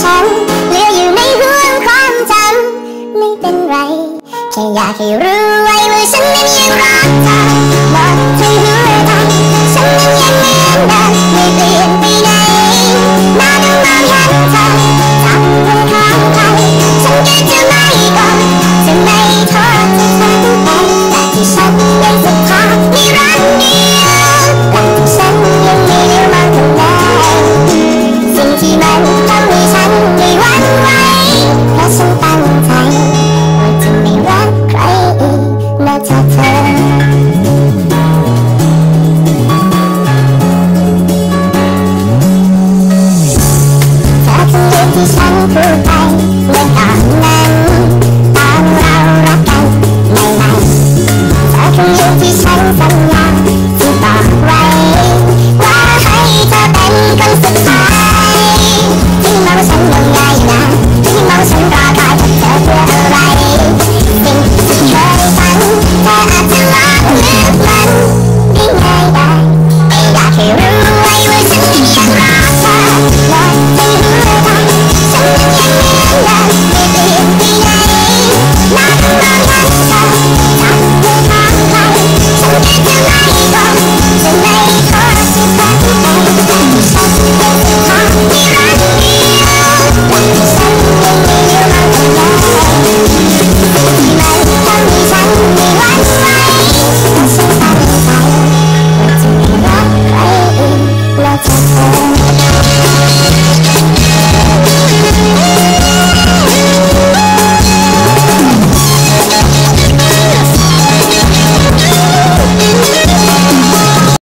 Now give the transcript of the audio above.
ฉันเหลืออยู่ในห่วงความจำไม่เป็นไรแค่อยากให้รู้ไว้ว่าฉันนั้นยังรักเธอหมดทั้งหัวใจฉันนั้นยังเหมือนเดิมไม่เปลี่ยนไปไหนมาดูมองเห็นเธอจับมือข้างใครฉันก็จะไม่กดจะไม่โทษที่เธอต้องเป็นแต่ที่ฉันยังศรัทธาในรักเดียวแต่ที่ฉันยังมีเรื่องมองข้างในสิ่งที่มันทำให้ฉันไม่หวั่นไหวเพราะฉันตั้งใจว่าจะไม่รักใครอีกนอกจากเธอที่ฉันพูดไป